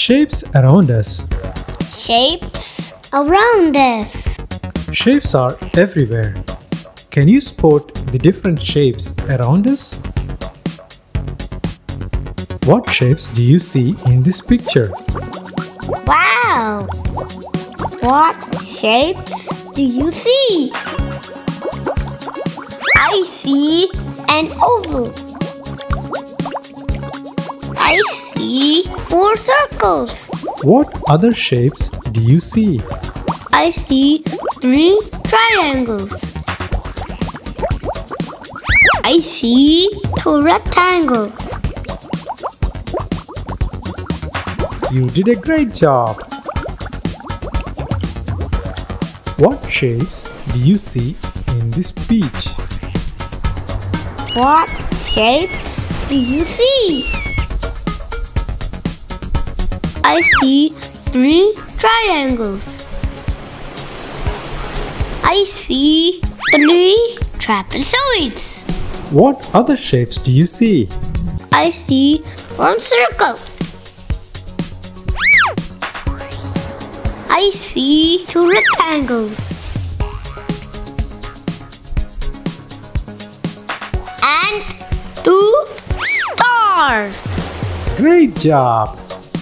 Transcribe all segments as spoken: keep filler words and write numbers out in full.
Shapes around us. Shapes around us. Shapes are everywhere. Can you spot the different shapes around us? What shapes do you see in this picture? Wow! What shapes do you see? I see an oval. I see four circles. What other shapes do you see? I see three triangles. I see two rectangles. You did a great job. What shapes do you see in this beach? What shapes do you see? I see three triangles. I see three trapezoids. What other shapes do you see? I see one circle. I see two rectangles. And two stars. Great job!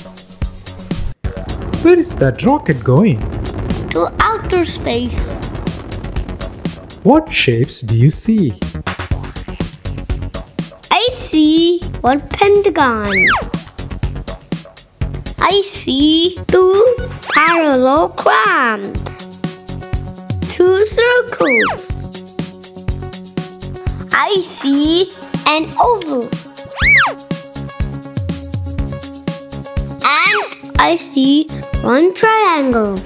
Where is that rocket going? To outer space. What shapes do you see? I see one pentagon. I see two parallelograms. Two circles. I see an oval. And I see one triangle.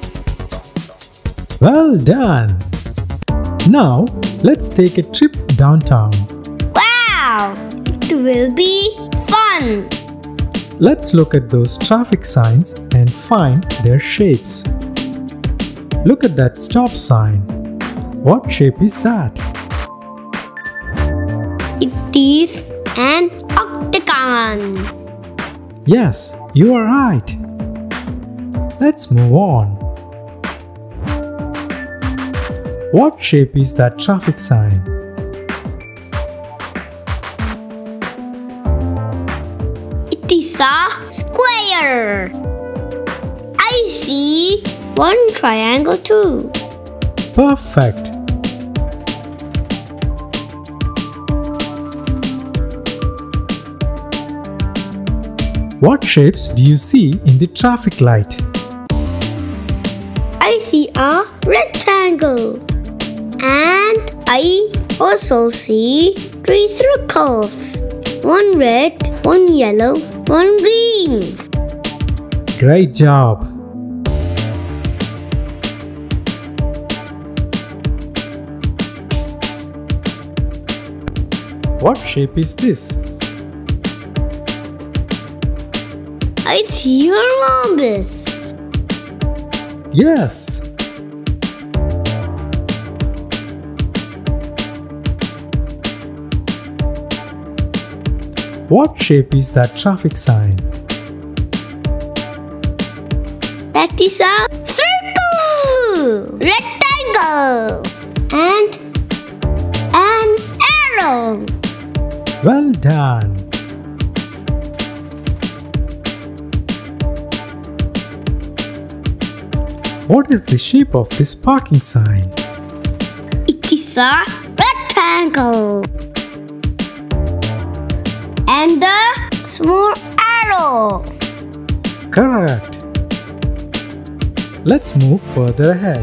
Well done! Now, let's take a trip downtown. Wow! It will be fun! Let's look at those traffic signs and find their shapes. Look at that stop sign. What shape is that? It is an octagon. Yes, you are right. Let's move on. What shape is that traffic sign? It is a square. I see one triangle too. Perfect. What shapes do you see in the traffic light? I see a rectangle. And I also see three circles. One red, one yellow, one green. Great job! What shape is this? I see a rhombus. Yes! What shape is that traffic sign? That is a circle, rectangle, and an arrow. Well done! What is the shape of this parking sign? It is a rectangle. And a small arrow. Correct! Let's move further ahead.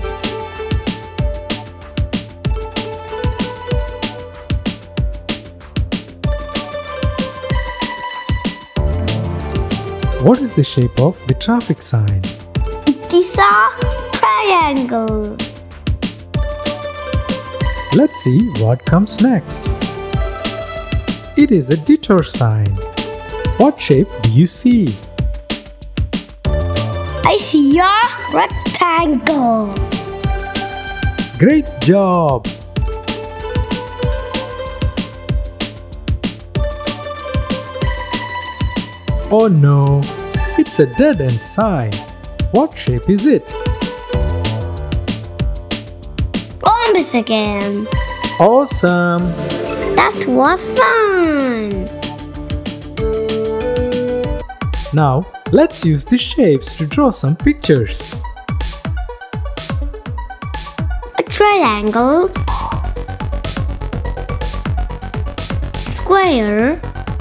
What is the shape of the traffic sign? It is a triangle. Let's see what comes next. It is a detour sign. What shape do you see? I see a rectangle. Great job! Oh no, it's It's a dead end sign. What shape is it? Rhombus again. Awesome! That was fun. Now, let's use the shapes to draw some pictures. A triangle. Square.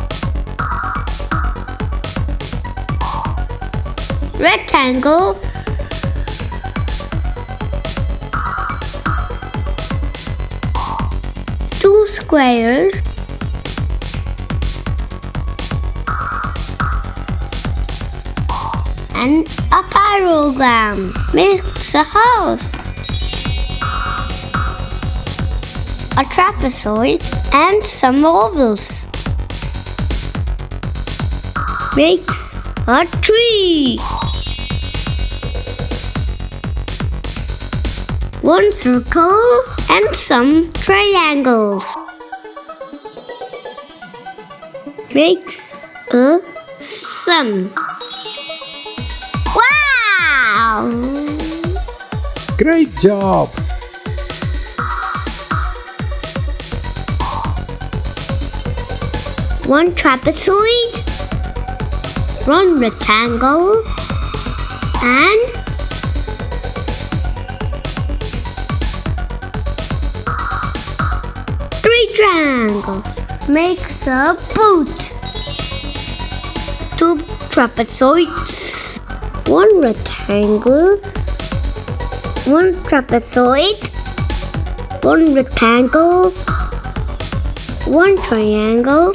Rectangle. Two squares. And a parallelogram makes a house. A trapezoid and some ovals makes a tree. One circle and some triangles makes a sun. Wow! Great job! One trapezoid, one rectangle, and three triangles makes a boat. Two trapezoids, one rectangle, one trapezoid, one rectangle, one triangle,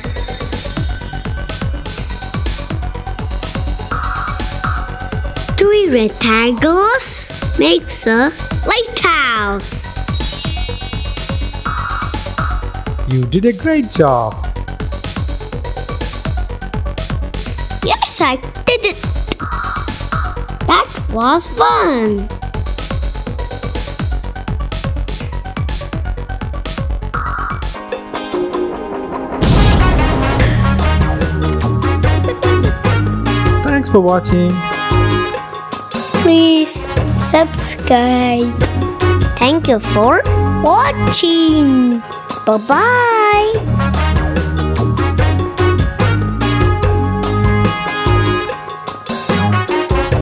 three rectangles makes a lighthouse. You did a great job! Yes, I did it. That was fun. Thanks for watching. Please subscribe. Thank you for watching. Bye-bye.